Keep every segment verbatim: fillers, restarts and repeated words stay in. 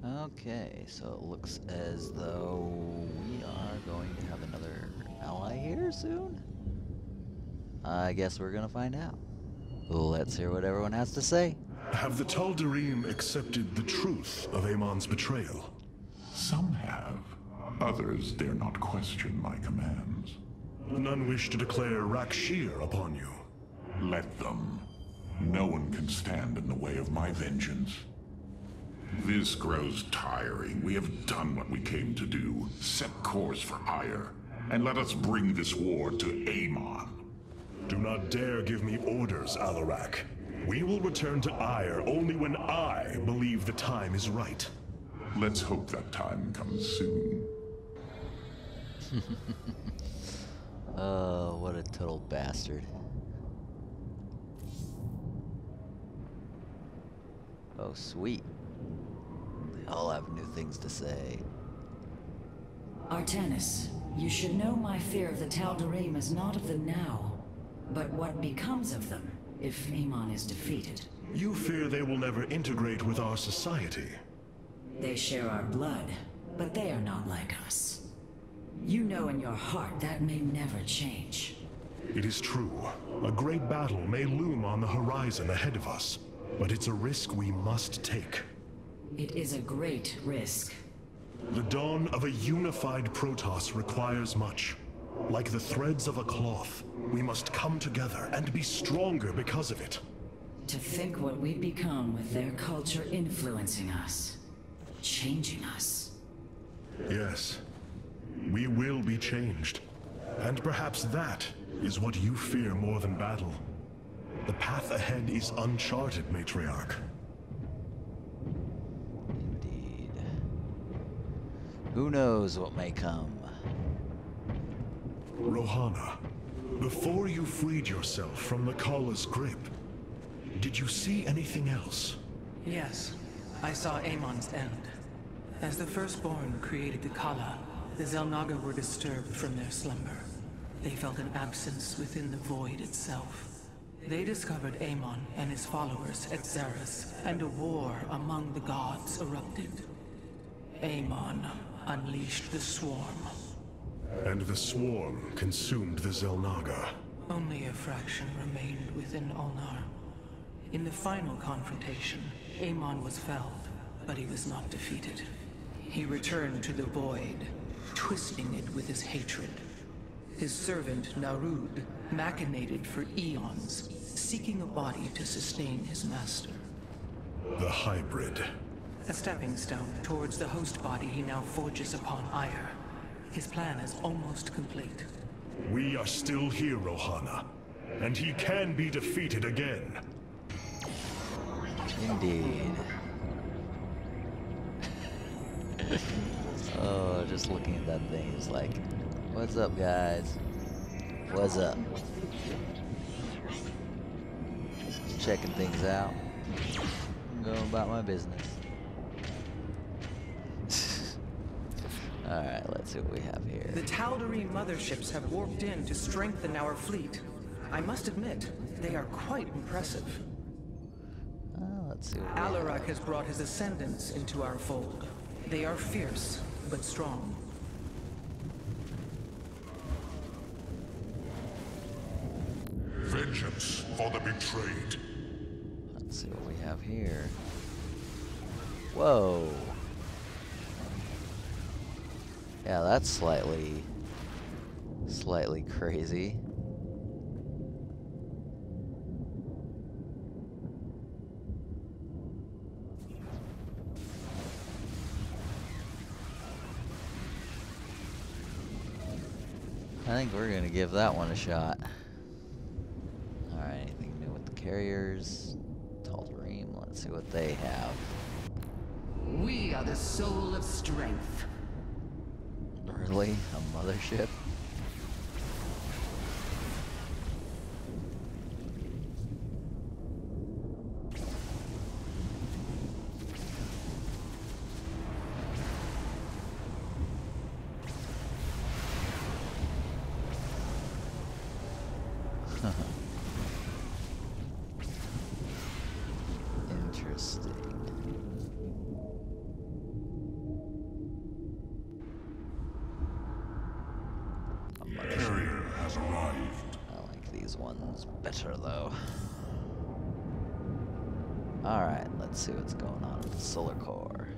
Okay, so it looks as though we are going to have another ally here soon. I guess we're gonna find out. Let's hear what everyone has to say. Have the Tal'darim accepted the truth of Amon's betrayal? Some have. Others dare not question my commands. None wish to declare Rakshir upon you. Let them. No one can stand in the way of my vengeance. This grows tiring. We have done what we came to do. Set course for Auir, and let us bring this war to Amon. Do not dare give me orders, Alarak. We will return to Auir only when I believe the time is right. Let's hope that time comes soon. Oh, what a total bastard. Oh, sweet. They all have new things to say. Artanis, you should know my fear of the Tal'darim is not of the now, but what becomes of them if Amon is defeated. You fear they will never integrate with our society. They share our blood, but they are not like us. You know in your heart that may never change. It is true. A great battle may loom on the horizon ahead of us, but it's a risk we must take. It is a great risk. The dawn of a unified Protoss requires much. Like the threads of a cloth, we must come together and be stronger because of it. To think what we've become with their culture influencing us, changing us. Yes, we will be changed. And perhaps that is what you fear more than battle. The path ahead is uncharted, Matriarch. Indeed. Who knows what may come? Rohana, before you freed yourself from the Kala's grip, did you see anything else? Yes, I saw Amon's end. As the Firstborn created the Kala, the Xel'Naga were disturbed from their slumber. They felt an absence within the void itself. They discovered Amon and his followers at Xeris, and a war among the gods erupted. Amon unleashed the Swarm. And the Swarm consumed the Xel'Naga. Only a fraction remained within Ulnar. In the final confrontation, Amon was felled, but he was not defeated. He returned to the void, twisting it with his hatred. His servant, Narud, machinated for eons, seeking a body to sustain his master. The hybrid. A stepping stone towards the host body he now forges upon Auir. His plan is almost complete. We are still here, Rohana, and he can be defeated again. Indeed. Oh, just looking at that thing is like, what's up, guys? What's up? Just checking things out. I'm going about my business. Alright, let's see what we have here. The Tal'darim motherships have warped in to strengthen our fleet. I must admit, they are quite impressive. Oh, let's see what we have. Alarak has brought his ascendants into our fold. They are fierce, but strong. Vengeance for the betrayed. Let's see what we have here. Whoa. Yeah, that's slightly, slightly crazy. I think we're gonna give that one a shot. Alright, anything new with the carriers? Tal'darim, let's see what they have. We are the soul of strength. Really? A mothership? Interesting. these ones better, though. Alright, let's see what's going on with the solar core.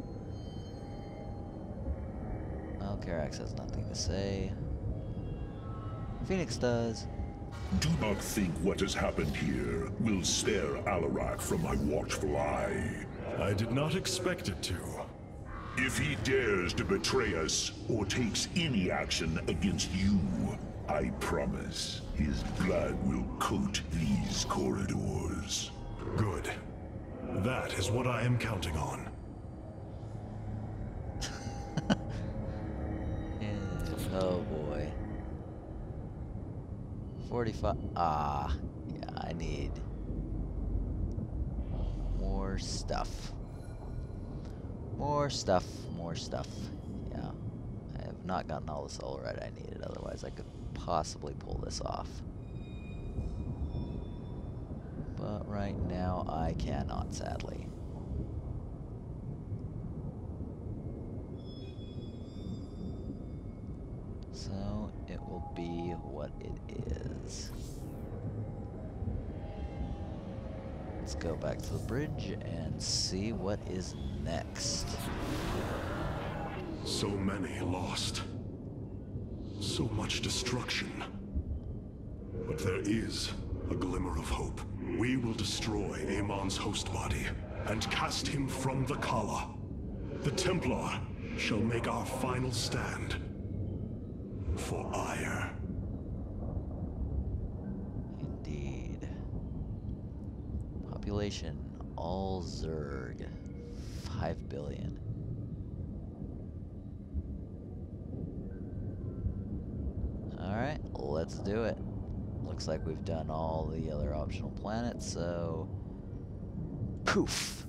Oh, Karax has nothing to say. Phoenix does. Do not think what has happened here will spare Alarak from my watchful eye. I did not expect it to. If he dares to betray us or takes any action against you, I promise his blood will coat these corridors. Good. That is what I am counting on. Yeah, oh boy. forty-five. Ah, yeah, I need more stuff. More stuff, more stuff. Yeah. I have not gotten all the solarite I needed, otherwise I could possibly pull this off. But right now I cannot, sadly. So it will be what it is. Let's go back to the bridge and see what is next. So many lost. So much destruction. But there is a glimmer of hope. We will destroy Amon's host body and cast him from the Kala. The Templar shall make our final stand for Auir. Indeed. Population, all Zerg, five billion. Alright, let's do it. Looks like we've done all the other optional planets, so... poof!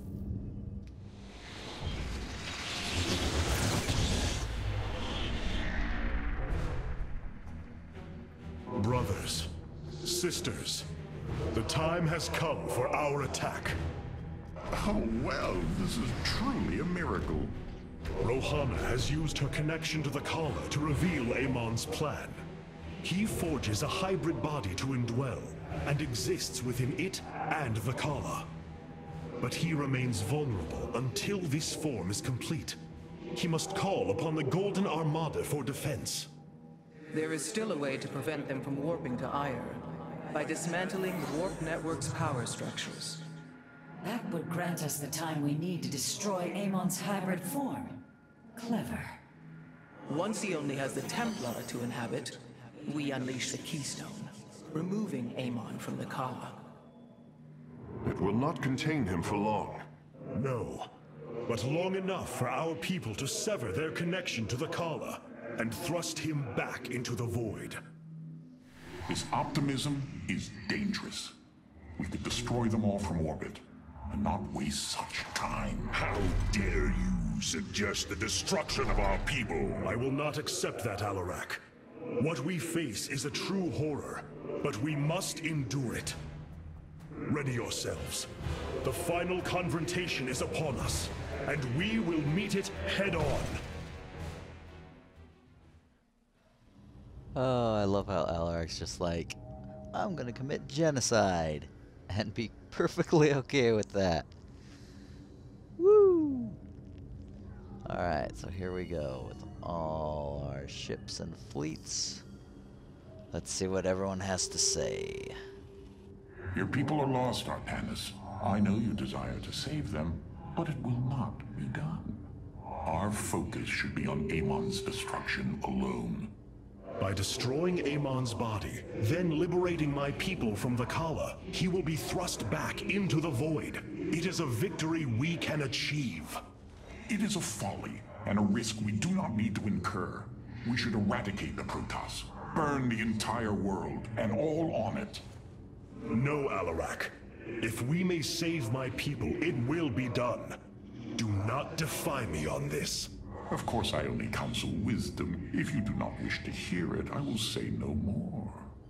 Brothers, sisters, the time has come for our attack. Oh, well, this is truly a miracle. Rohana has used her connection to the Kala to reveal Amon's plan. He forges a hybrid body to indwell, and exists within it and the Kala. But he remains vulnerable until this form is complete. He must call upon the Golden Armada for defense. There is still a way to prevent them from warping to Auir, by dismantling the warp network's power structures. That would grant us the time we need to destroy Amon's hybrid form. Clever. Once he only has the Templar to inhabit, we unleash the Keystone, removing Amon from the Kala. It will not contain him for long. No, but long enough for our people to sever their connection to the Kala and thrust him back into the void. This optimism is dangerous. We could destroy them all from orbit, and not waste such time. How dare you suggest the destruction of our people? I will not accept that, Alarak. What we face is a true horror, but we must endure it. Ready yourselves. The final confrontation is upon us, and we will meet it head on. Oh, I love how Alarak's just like, I'm gonna commit genocide, and be perfectly okay with that. Woo! Alright, so here we go with all our ships and fleets. Let's see what everyone has to say. Your people are lost, Artanis. I know you desire to save them, but it will not be done. Our focus should be on Amon's destruction alone. By destroying Amon's body, then liberating my people from the Kala, he will be thrust back into the void. It is a victory we can achieve. It is a folly, and a risk we do not need to incur. We should eradicate the Protoss, burn the entire world, and all on it. No, Alarak. If we may save my people, it will be done. Do not defy me on this. Of course, I only counsel wisdom. If you do not wish to hear it, I will say no more.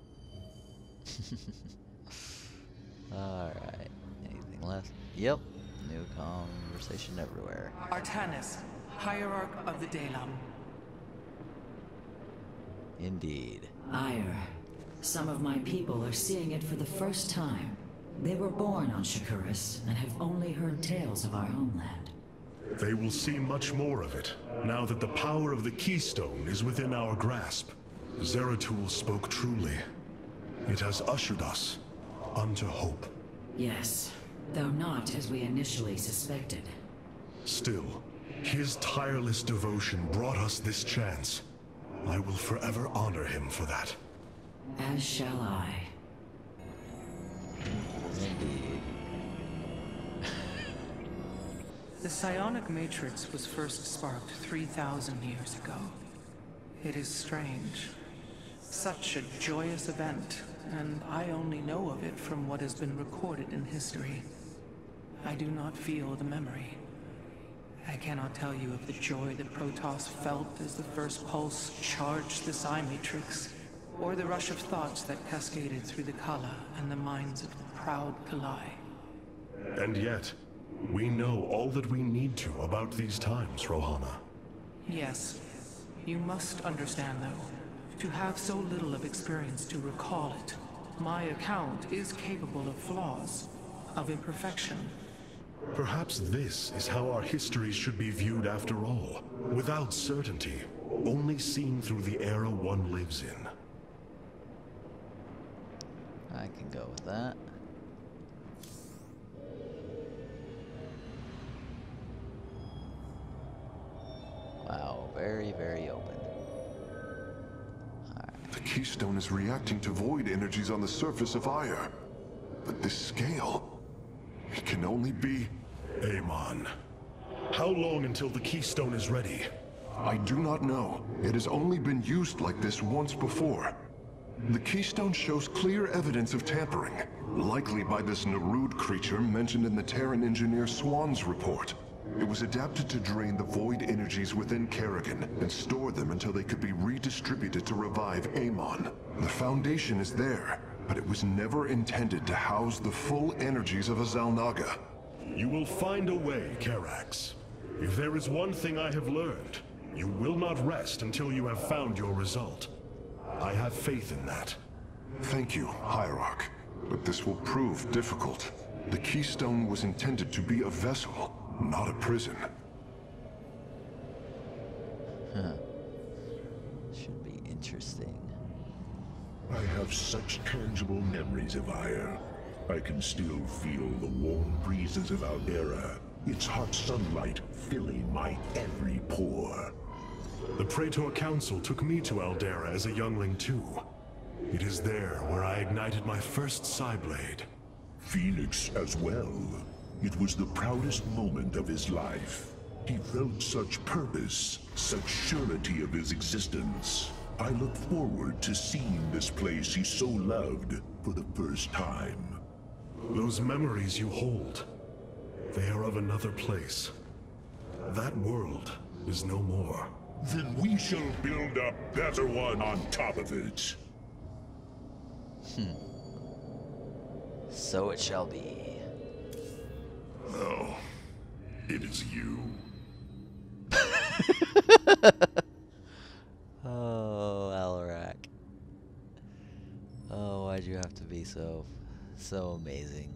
Alright, anything left? Yep, new conversation everywhere. Artanis, Hierarch of the Dalam. Indeed. Auir, Some of my people are seeing it for the first time. They were born on Shakuras and have only heard tales of our homeland. They will see much more of it, now that the power of the Keystone is within our grasp. Zeratul spoke truly. It has ushered us unto hope. Yes, though not as we initially suspected. Still, his tireless devotion brought us this chance. I will forever honor him for that. As shall I. The Psionic Matrix was first sparked three thousand years ago. It is strange. Such a joyous event, and I only know of it from what has been recorded in history. I do not feel the memory. I cannot tell you of the joy that Protoss felt as the first pulse charged the Psi Matrix, or the rush of thoughts that cascaded through the Kala and the minds of the proud Kalai. And yet, we know all that we need to about these times, Rohana. Yes. You must understand, though, to have so little of experience to recall it, my account is capable of flaws, of imperfection. Perhaps this is how our histories should be viewed after all, without certainty, only seen through the era one lives in. I can go with that. Wow, very, very open. The Keystone is reacting to void energies on the surface of Auir. But this scale, it can only be... Amon. How long until the Keystone is ready? I do not know. It has only been used like this once before. The Keystone shows clear evidence of tampering, likely by this Narud creature mentioned in the Terran engineer Swan's report. It was adapted to drain the void energies within Kerrigan and store them until they could be redistributed to revive Amon. The foundation is there, but it was never intended to house the full energies of a Xel'Naga. You will find a way, Karax. If there is one thing I have learned, you will not rest until you have found your result. I have faith in that. Thank you, Hierarch. But this will prove difficult. The Keystone was intended to be a vessel, not a prison. Huh. Should be interesting. I have such tangible memories of Auir. I can still feel the warm breezes of Aldera, its hot sunlight filling my every pore. The Praetor Council took me to Aldera as a youngling too. It is there where I ignited my first Psyblade. Phoenix as well. It was the proudest moment of his life. He felt such purpose, such surety of his existence. I look forward to seeing this place he so loved for the first time. Those memories you hold, they are of another place. That world is no more. Then we shall build a better one on top of it. Hmm. So it shall be. No, it is you. Oh, Alarak. Oh, why'd you have to be so, so amazing?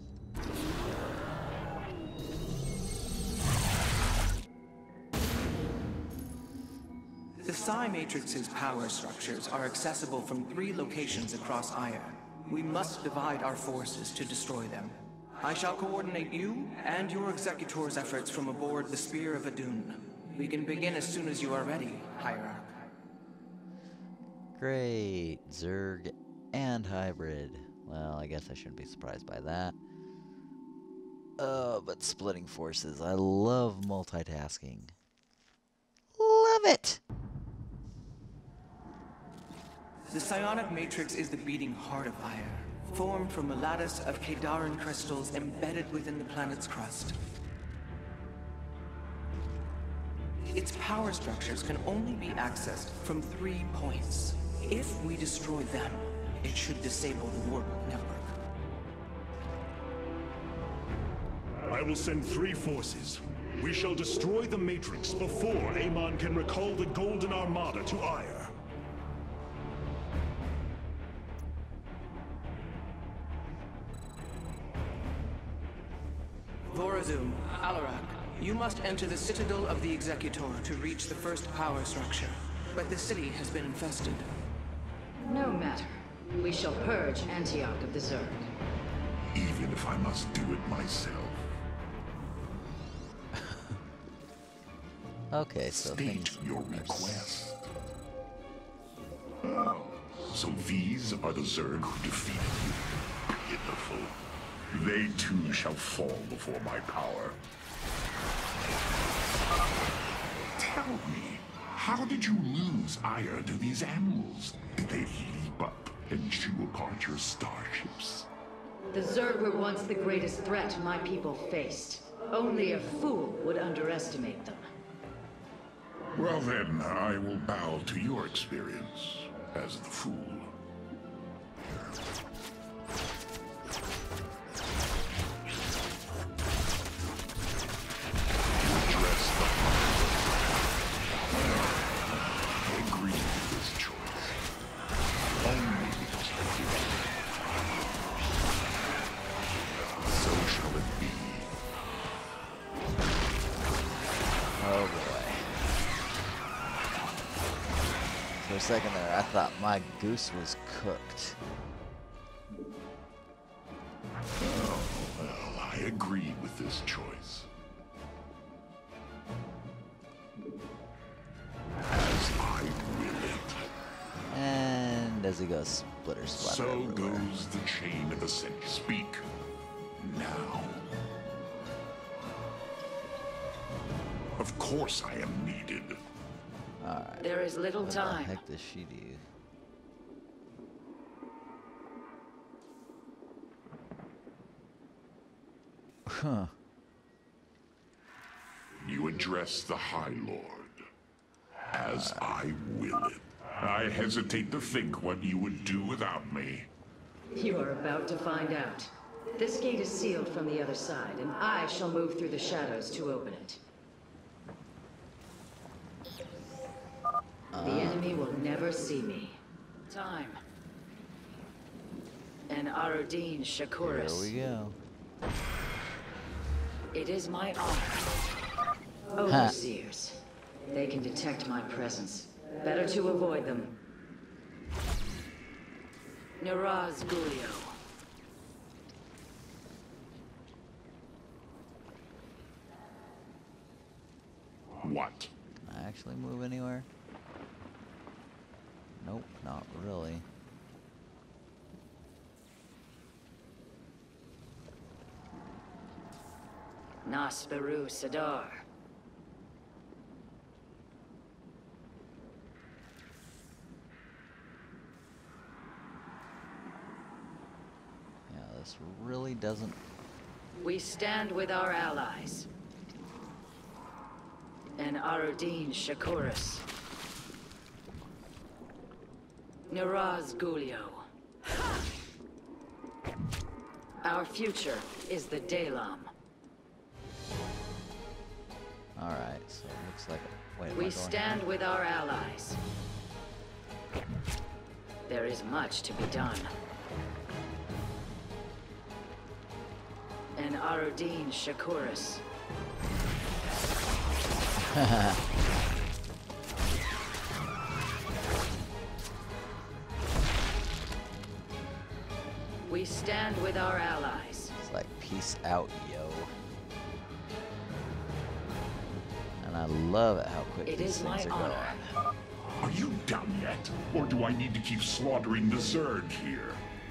The Psi Matrix's power structures are accessible from three locations across Auir. We must divide our forces to destroy them. I shall coordinate you and your Executor's efforts from aboard the Spear of Adun. We can begin as soon as you are ready, Hierarch. Great. Zerg and hybrid. Well, I guess I shouldn't be surprised by that. Uh, but splitting forces. I love multitasking. Love it! The Psionic Matrix is the beating heart of Auir, formed from a lattice of Kadaran crystals embedded within the planet's crust. Its power structures can only be accessed from three points. If we destroy them, it should disable the warp network. I will send three forces. We shall destroy the Matrix before Amon can recall the Golden Armada to Auir. Great. Zerg and hybrid. Well, I guess I shouldn't be surprised by that. Uh, but splitting forces. I love multitasking. Love it! The Psionic Matrix is the beating heart of Auir, formed from a lattice of Kadaran crystals embedded within the planet's crust. You must enter the Citadel of the Executor to reach the first power structure. But the city has been infested. No matter. We shall purge Antioch of the Zerg. Even if I must do it myself. Okay, so State things your request. Oh, so these are the Zerg who defeated you. Pitiful. They too shall fall before my power. Tell me, how did you lose Auir to these animals? Did they leap up and chew apart your starships? The Zerg were once the greatest threat my people faced. Only a fool would underestimate them. Well then, I will bow to your experience as the fool. For a second there, I thought my goose was cooked. Oh, well, I agree with this choice. As I will it. And as he goes, splitter splatter So everywhere. goes the chain of ascent. Speak now. Of course I am needed. Alright. There is little What time. the heck does she do? Huh. You address the High Lord. As I will it. I hesitate to think what you would do without me. You are about to find out. This gate is sealed from the other side, and I shall move through the shadows to open it. The enemy will never see me. Time. And Arodin Shakuris. There we go. It is my honor. Overseers. They can detect my presence. Better to avoid them. Niraz Gulio. What? Can I actually move anywhere? Nope, not really. Nasperu Sadar. Yeah, this really doesn't... We stand with our allies. And Arodin Shakuris. Niraz Gulio. Our future is the Dalam. Alright, so it looks like... Wait, am I We going stand here? with our allies. There is much to be done. And Arodin Shakuris. We stand with our allies. It's like, peace out, yo. And I love it how quick It these is my things are honor. going. Are you done yet? Or do I need to keep slaughtering the Zerg here?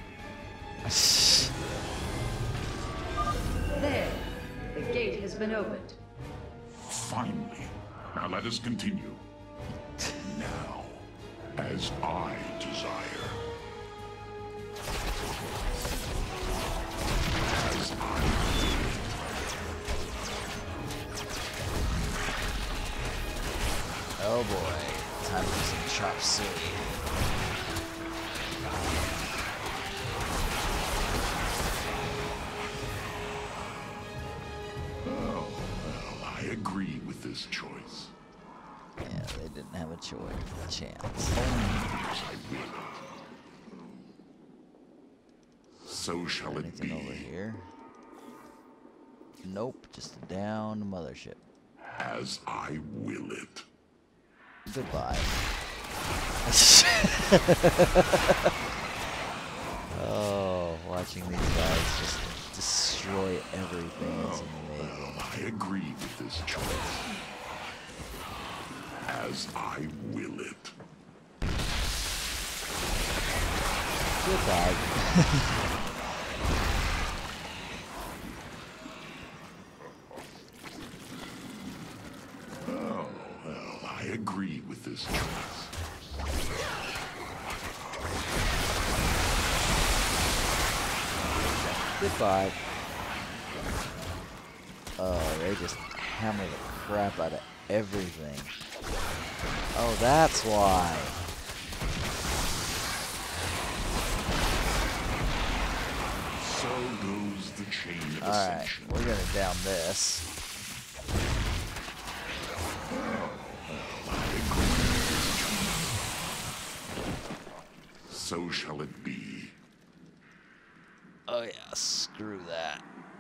There. The gate has been opened. Finally. Now let us continue. Now, as I desire. As I will. Oh boy, time for some chop suey. Oh, well, I agree with this choice. Yeah, they didn't have a choice, a chance. As I will. So shall it Anything be. over here? Nope, just a downed mothership. As I will it. Goodbye. Oh, watching these guys just destroy everything is amazing. I agree with this choice. As I will it. Goodbye. Oh, well, I agree with this choice. Goodbye. Oh, they just hammer the crap out of everything. Oh, that's why. So goes the chain of Alright, ascension. we're gonna down this. I agree with this choice. So shall it be. Oh yeah, screw that.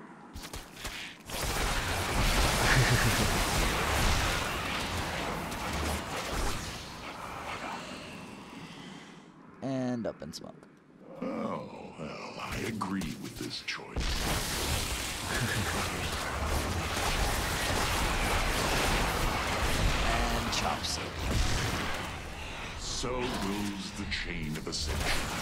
And up in smoke. Oh, well, I agree with this choice. And chops it. So goes the chain of ascension.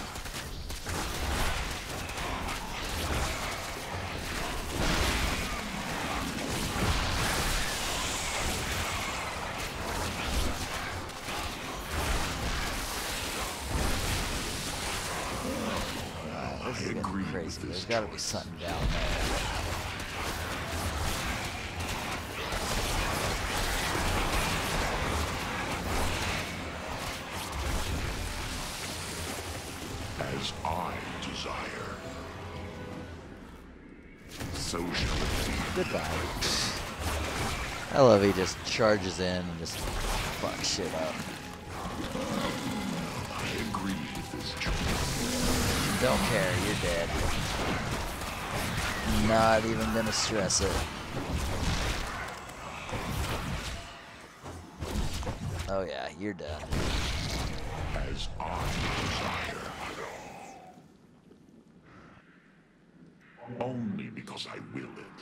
This is getting agree with crazy. this There's gotta be choice. something down there. As I desire. So shall it be. Goodbye. I love he just charges in and just fucks shit up. I agree with this choice. Don't care, you're dead. Not even gonna stress it. Oh yeah, you're done. As I desire. Only because I will it.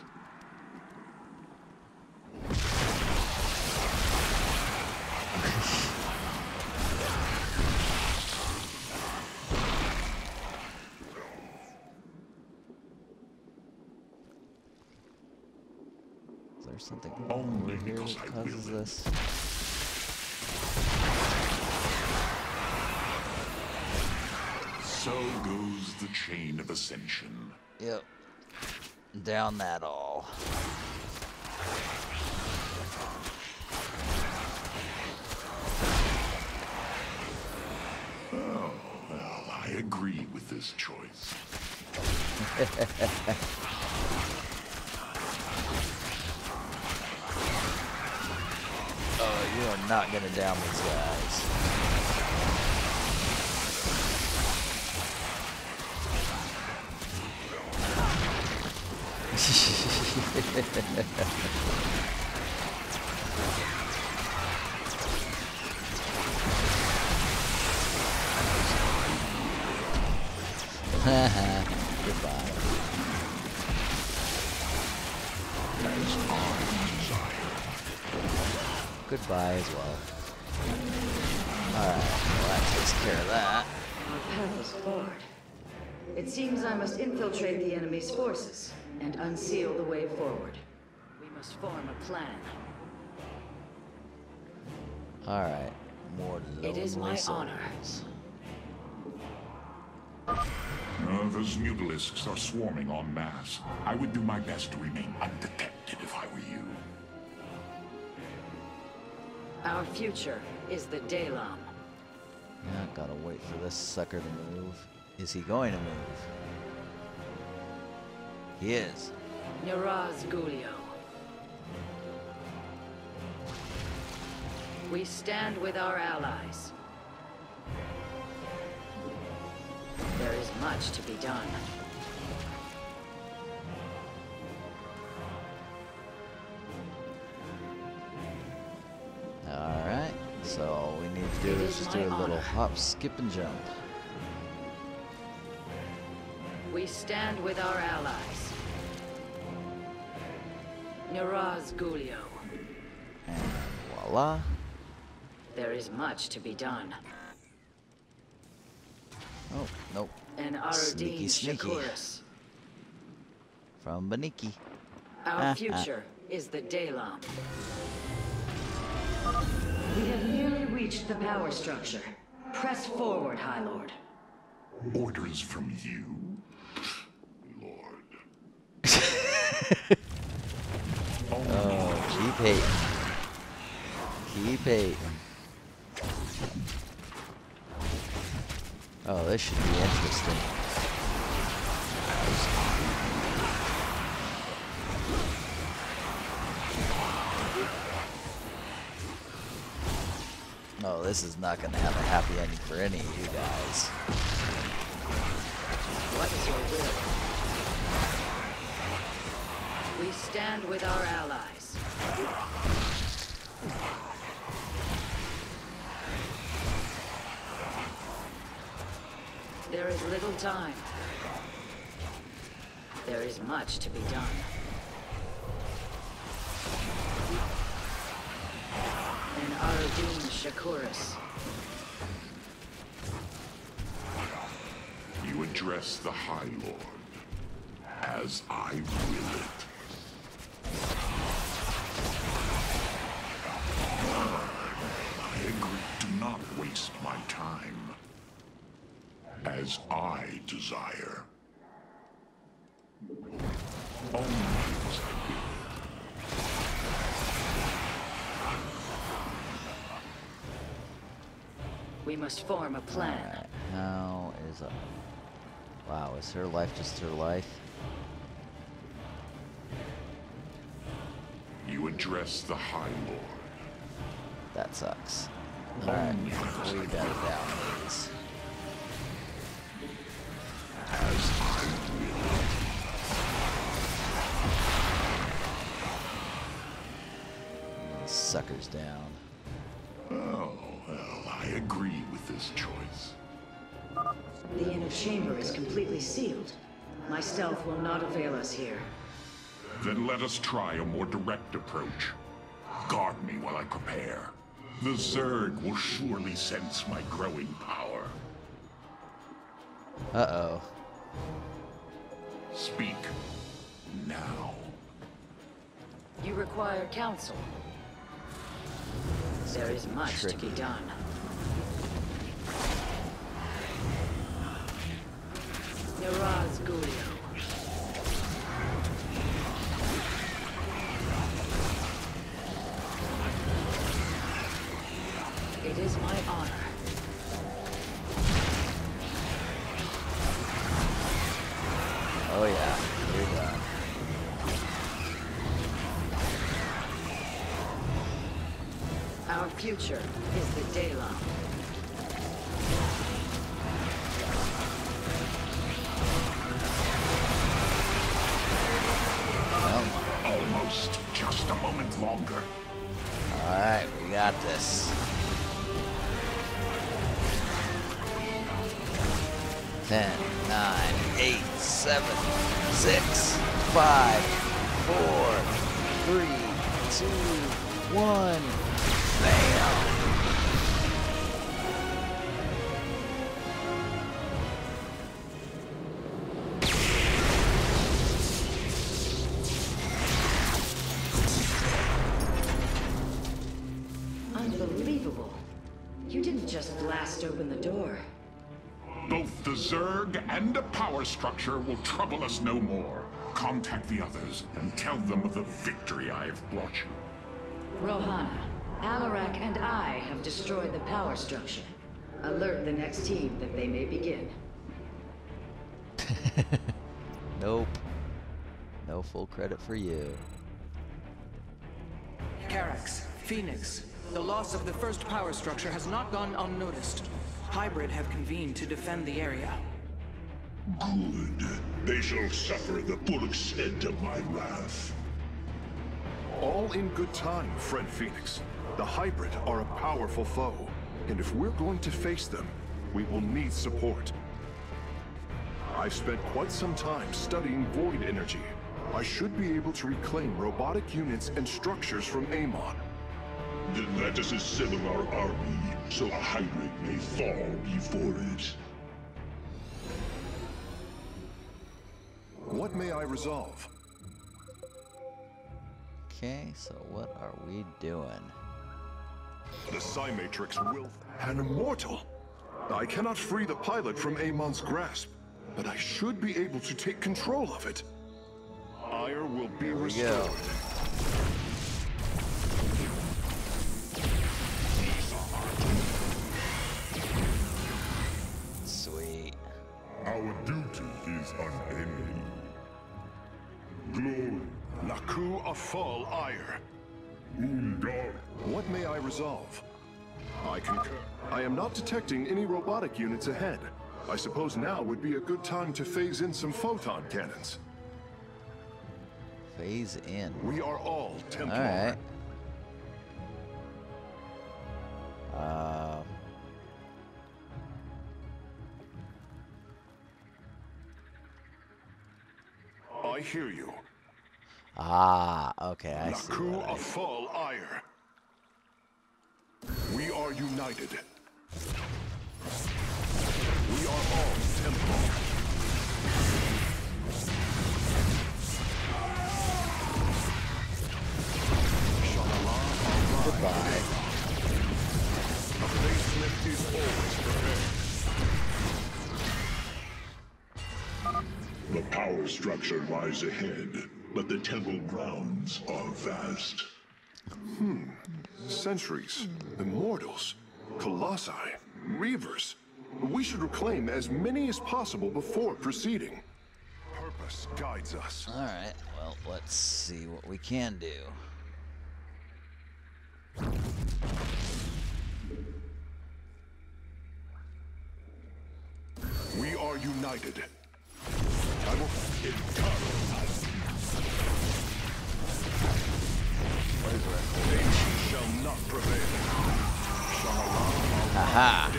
Is there something Only over here because that I causes will it. this? So goes the chain of ascension. Yep. Down that all. Oh, well, I agree with this choice. Oh, you are not gonna down these guys. Goodbye. Goodbye as well. Alright, well that takes care of that. Our path is barred. It seems I must infiltrate the enemy's forces and unseal the way forward. We must form a plan. Alright, more It is my lonely honor. souls. Uh, those mutalisks are swarming en masse. I would do my best to remain undetected if I were you. Our future is the Dalam. Yeah, gotta wait for this sucker to move. Is he going to move? He is. Niraz Gulio. We stand with our allies. There is much to be done. So all we need to do is just do a little hop, skip, and jump. We stand with our allies. Niraz Gulio. And voila. There is much to be done. Oh, nope. And Sneaky, Artanis sneaky. Shakuris. From Baniki. Our Ah, future is the Dalam. We have nearly reached the power structure. Press forward, High Lord. Orders from you, Lord. Oh, keep hating. Keep hating. Oh, this should be interesting. Oh, this is not going to have a happy ending for any of you guys. What is your will? We stand with our allies. There is little time. There is much to be done. And Artanis Shakuris. You address the High Lord as I will it. I agree. Do not waste my time. As I desire. Only as I will. We must form a plan. Alright, how is a... Wow, is her life just her life? You address the High Lord. That sucks. Alright, we better down these. As I will. These suckers down. Oh, well, I agree with this choice. The inner chamber is completely sealed. My stealth will not avail us here. Then let us try a more direct approach. Guard me while I prepare. The Zerg will surely sense my growing power. Uh-oh. Speak now. You require counsel. There is much Tricky. to be done. Niraz Gulio. It is my honor. Oh yeah, here we go. Our future is the Dalam. Well, Almost. Just a moment longer. alright, we got this. Ten, nine, eight, seven, six, five, four, three, two, one. Bam! Unbelievable. You didn't just blast open the door. Both the Zerg and a power structure will trouble us no more. Contact the others and tell them of the victory I have brought you. Rohana, Alarak and I have destroyed the power structure. Alert the next team that they may begin. Nope. No full credit for you. Carax, Phoenix, the loss of the first power structure has not gone unnoticed. Hybrid have convened to defend the area. Good. They shall suffer the full extent of my wrath. All in good time, friend Phoenix. The Hybrid are a powerful foe, and if we're going to face them, we will need support. I've spent quite some time studying void energy. I should be able to reclaim robotic units and structures from Amon. Then let us assemble our army, so a hybrid may fall before it. What may I resolve? Okay, so what are we doing? The Psi Matrix will... An immortal! I cannot free the pilot from Amon's grasp, but I should be able to take control of it. Auir will be Here we restored. go. Sweet. Our duty is unending. Glory, Naku Afal Auir. Undar. What may I resolve? I concur. I am not detecting any robotic units ahead. I suppose now would be a good time to phase in some photon cannons. Phase in. We are all Templar. Alright. Uh, I hear you. ah, okay, I see. Naku What I, Afal Auir. We are united. We are all Templar. goodbye. A facelift is always prepared. The power structure lies ahead, but the temple grounds are vast. Hmm. Sentries, Immortals, Colossi, Reavers. We should reclaim as many as possible before proceeding. Purpose guides us. Alright, well, let's see what we can do. We are united. I will encounter. Nation shall not prevail. Aha!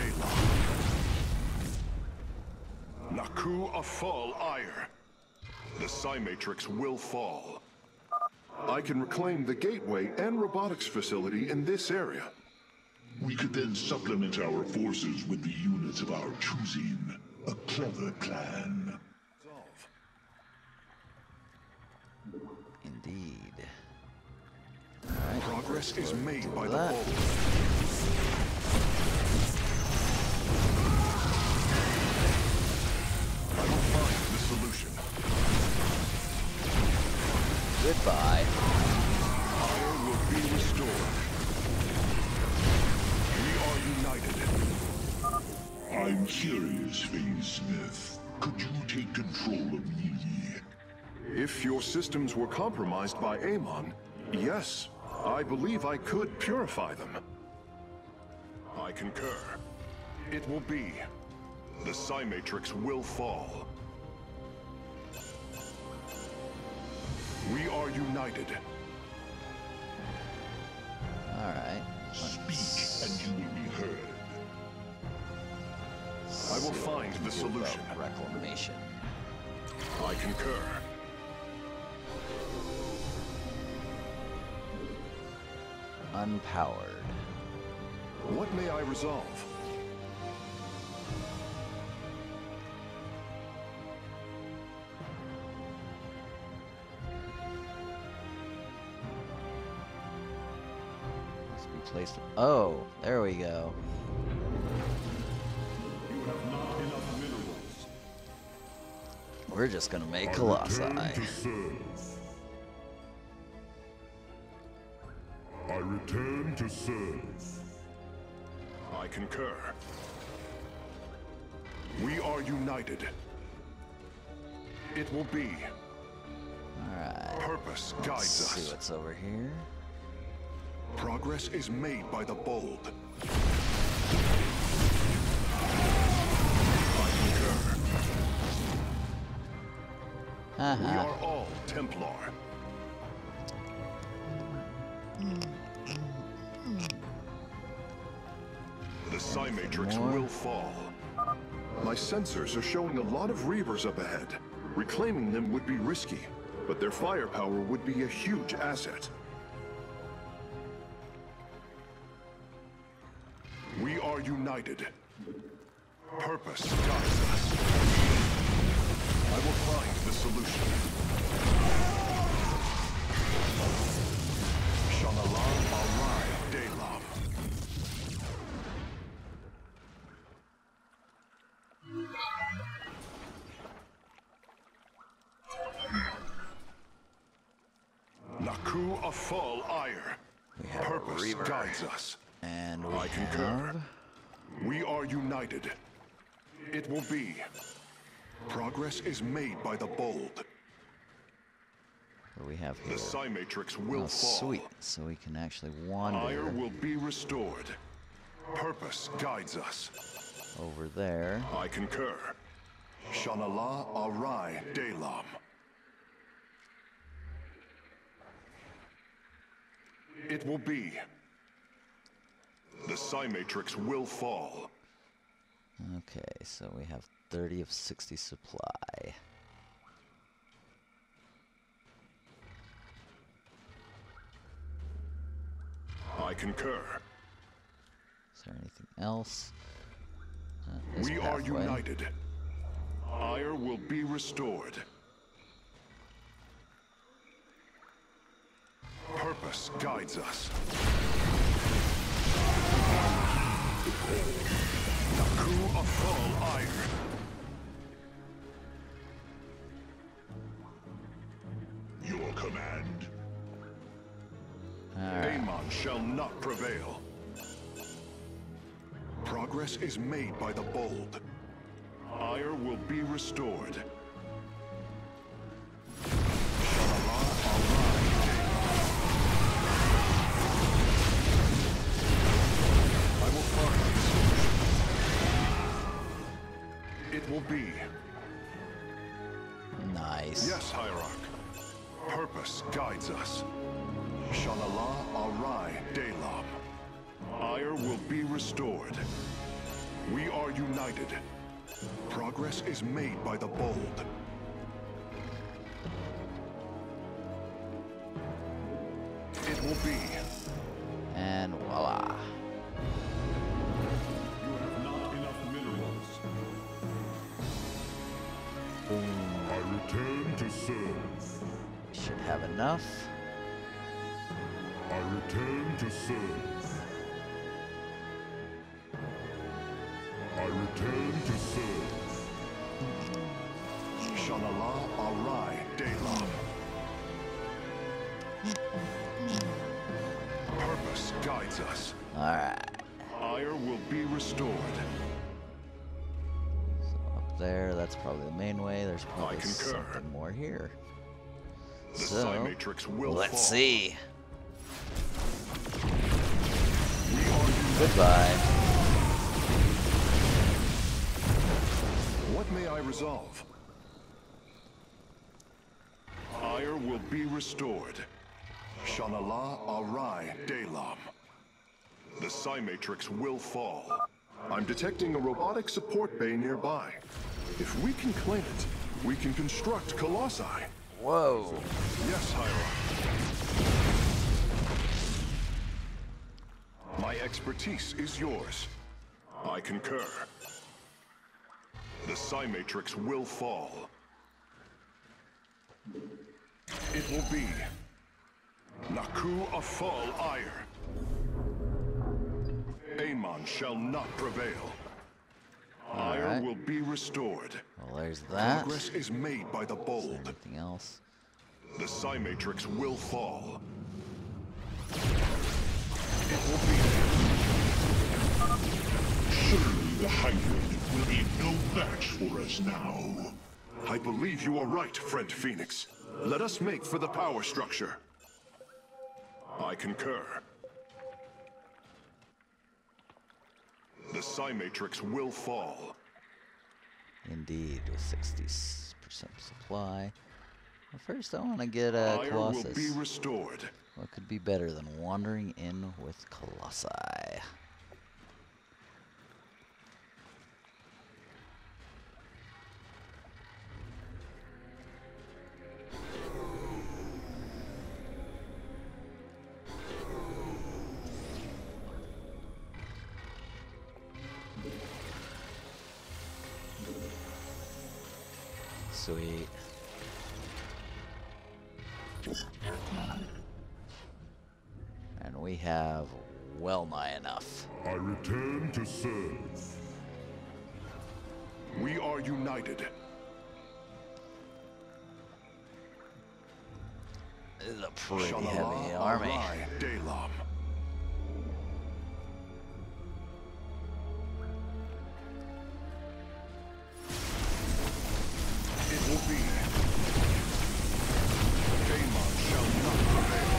Naku Afal Auir. The Psi Matrix will fall. I can reclaim the gateway and robotics facility in this area. We could then supplement our forces with the units of our choosing. A clever plan. Indeed. Alright. Progress is made by the that. bold. I will find the solution. Goodbye. Auir will be restored. We are united. I'm curious, Phase Smith. Could you take control of me? If your systems were compromised by Amon, yes, I believe I could purify them. I concur. It will be. The Psi Matrix will fall. We are united. Alright. Speak, and you will be heard. I will find the solution. Reclamation. I concur. Unpowered. What may I resolve? Must be placed. Oh, there we go. You have not enough minerals. We're just gonna make Colossi. I return to serve. I return to serve. I concur. We are united. It will be. Alright. Purpose Let's guides see us. what's over here. Progress is made by the bold. I concur. We Uh-huh. are all Templar. The Psi Matrix will fall. My sensors are showing a lot of Reavers up ahead. Reclaiming them would be risky, but their firepower would be a huge asset. We are united. Purpose guides us. I will find the solution. Shanalan Arai Delam. Naku Afal Auir. We have Purpose a Reaver. guides us. And we I concur. have... We are united. It will be. Progress is made by the bold. What do we have here? The Psi Matrix will Oh, fall. sweet. So we can actually wander Auir will be restored. Purpose guides us. over there. I concur. Shanala Arai Delam. It will be. The Psi Matrix will fall. Okay, so we have thirty of sixty supply. I concur. Is there anything else? Uh, this We are pathway. united. Auir will be restored. Purpose guides us. Naku Afal Auir. Your command. Alright. Amon shall not prevail. Progress is made by the bold. Auir will be restored. Shalala Arai Delam. I will find the solution. It will be. Nice. Yes, Hierarch. Purpose guides us. Shalala Arai Delam. Auir will be restored. We are united. Progress is made by the bold. It will be. And voila. You have not enough minerals. I return to serve. Should have enough. I return to serve. I return to serve. Shalala Arai Delam. Purpose guides us. Alright. Auir will be restored. So up there, that's probably the main way. There's probably concur. something more here. The So, Psi Matrix will let's fall. see. We are united. Goodbye. What may I resolve? Auir will be restored. Shanala Arai Delam. The Psi Matrix will fall. I'm detecting a robotic support bay nearby. If we can claim it, we can construct Colossi. Whoa. Yes, Hierarch. My expertise is yours. I concur. The Psi Matrix will fall. It will be. Naku Afal Auir. Amon shall not prevail. Auir Alright. will be restored. Well, there's that. Progress is made by the Is there bold. anything else? The Psi Matrix will fall. It will be. Surely the hybrid will be no match for us now. I believe you are right, friend Phoenix. Let us make for the power structure. I concur. The Psi Matrix will fall. Indeed, with sixty percent supply. Well, first, I want to get a Auir will Colossus. be restored. What could be better than wandering in with Colossi? Sweet. And we have well nigh enough. I return to serve. We are united. This is a pretty Shalala heavy army. Arai Dalam. It will be. Amon shall not prevail.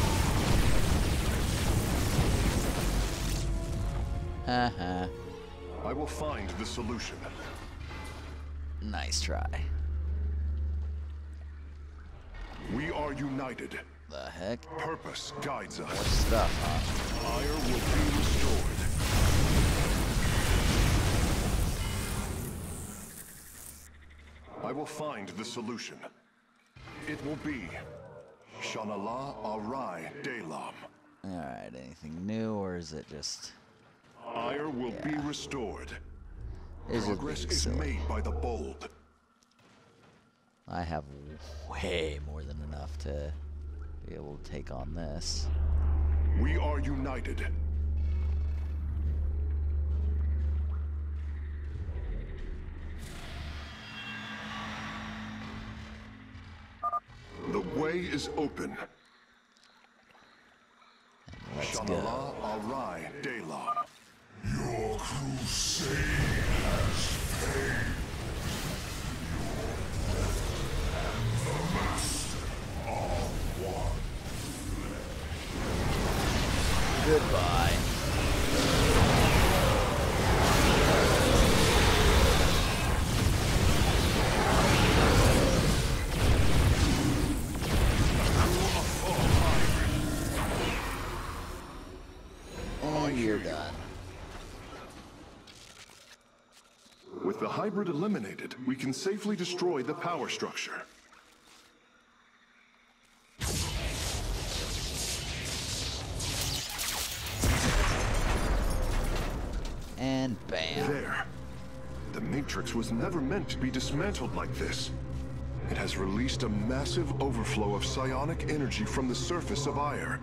Haha. I will find the solution. Nice try. We are united. The heck? Purpose guides More us. stuff, huh? Auir will be restored. I will find the solution. It will be Shalala Arai Dalam. Alright, anything new, or is it just... Auir will Yeah. be restored. Is it Progress being is silly? made by the bold. I have way more than enough to be able to take on this. We are united. The way is open. Let's Shalala go. Arai Dalam. Your crusade has failed. The master of one. Goodbye. And you're done. With the hybrid eliminated, we can safely destroy the power structure. And bam. There. The Matrix was never meant to be dismantled like this. It has released a massive overflow of psionic energy from the surface of Auir.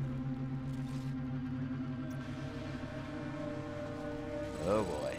Oh boy.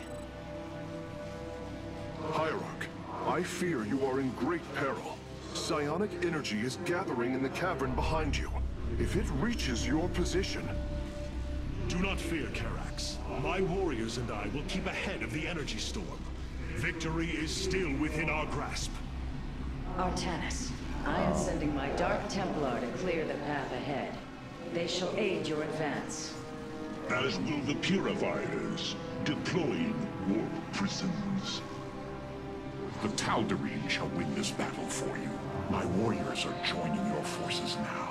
Hierarch, I fear you are in great peril. Psionic energy is gathering in the cavern behind you. If it reaches your position... Do not fear, Karax. My warriors and I will keep ahead of the energy storm. Victory is still within our grasp. Artanis, I am sending my Dark Templar to clear the path ahead. They shall aid your advance. As will the Purifiers, deploying warp prisons. The Tal'darim shall win this battle for you. My warriors are joining your forces now.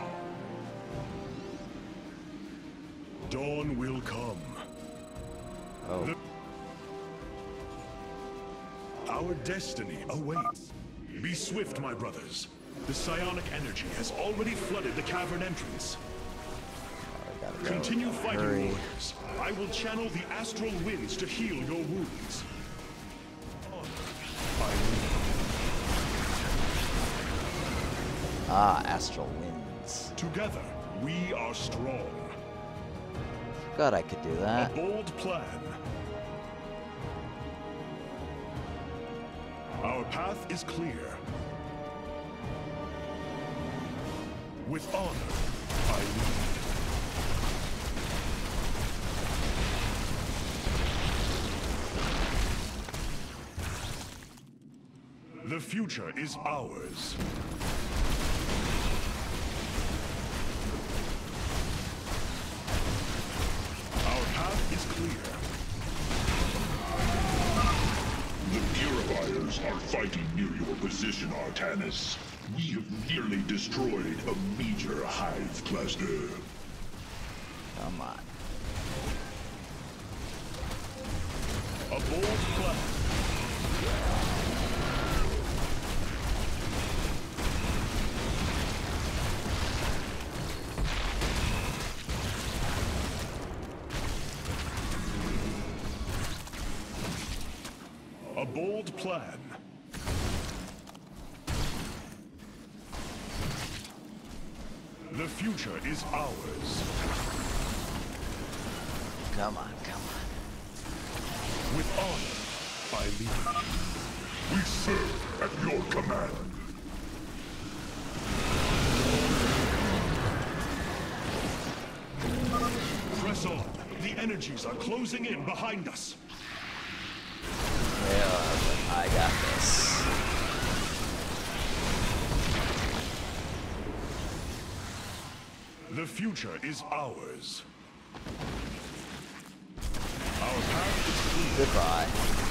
Dawn will come. Oh. The... Our destiny awaits. Be swift, my brothers. The psionic energy has already flooded the cavern entrance. I gotta go. Continue fighting, Hurry. warriors. I will channel the astral winds to heal your wounds. Ah, astral winds. Together, we are strong. God, I could do A that. bold plan. Our path is clear. With honor, I lead. The future is ours. Our path is clear. The Purifiers are fighting near your position, Artanis. We have nearly destroyed a major hive cluster. Come on. A bold plan. A bold plan. The future is ours. Come on, come on. With honor, I lead. We serve at your command. Press on. The energies are closing in behind us. Yeah, I got this. The future is ours. Our path is clear. Goodbye.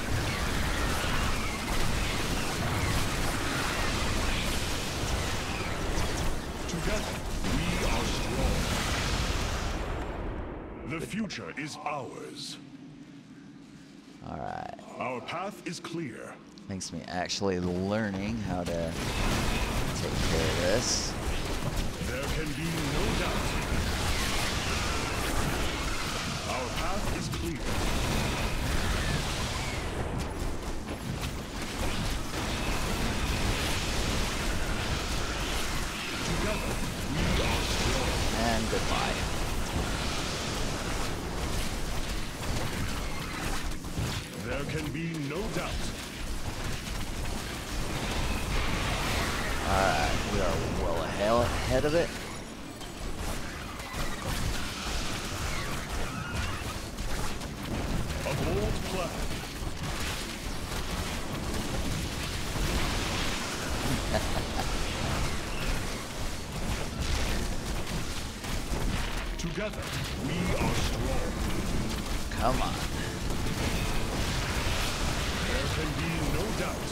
Together, we are strong. The future is ours. Alright. Our path is clear. Makes me actually learning how to take care of this. There can be no doubt. Our path is clear. Together, we are strong. And goodbye. There can be no doubt. Alright, we are well ahead ahead of it. A bold plan. Together, we are strong. Come on. There can be no doubt.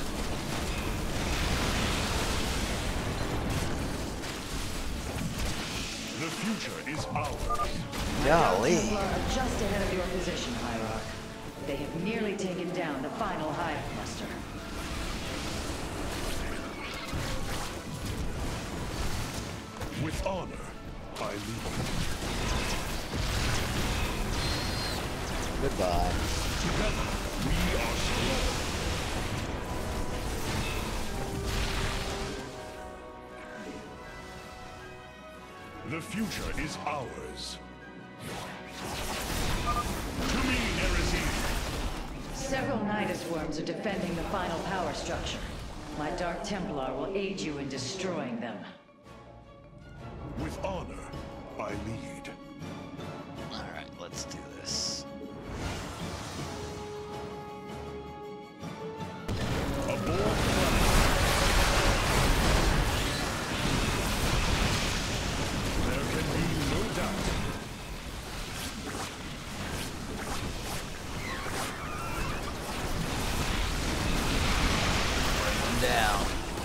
The future is ours. Golly. Templar are just ahead of your position, Hierarch. They have nearly taken down the final hive cluster. With honor, I lead. Goodbye. Together, we are strong. The future is ours. To me, Nerazine. Several Nidus worms are defending the final power structure. My Dark Templar will aid you in destroying them. With honor, I lead. Alright, let's do this. A bold plan. There can be no doubt. Bring them down.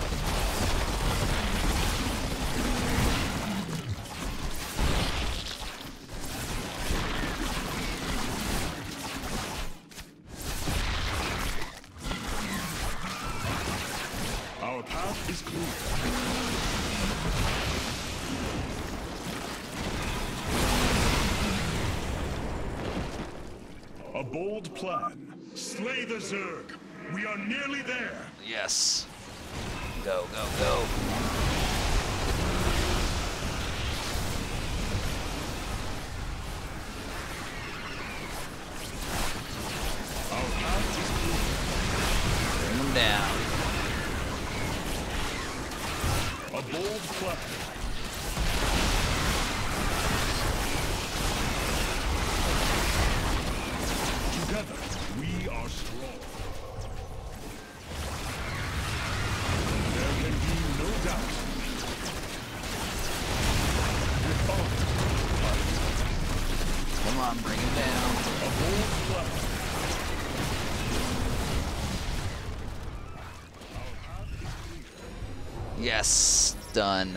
Our path is clear. A bold plan. Slay the Zerg. We are nearly there. Yes. Go, go, go. Our path is clear. Bring them down. A bold plan. Together, we are strong. There can be no doubt. With honor, Come on, bring them down. a bold plan. Our path is clear. Yes, done.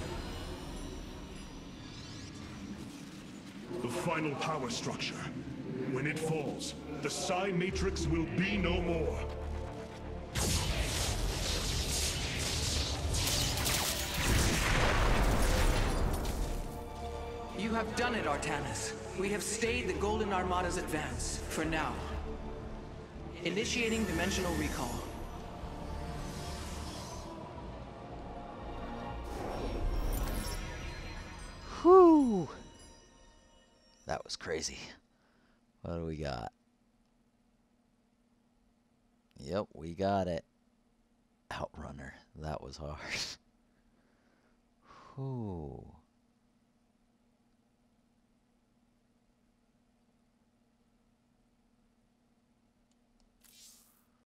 The final power structure. When it falls, the Psi Matrix will be no more. You have done it, Artanis. We have stayed the Golden Armada's advance, for now. Initiating dimensional recall. Whew. That was crazy. What do we got? Yep, we got it. Outrunner. That was hard. Whew.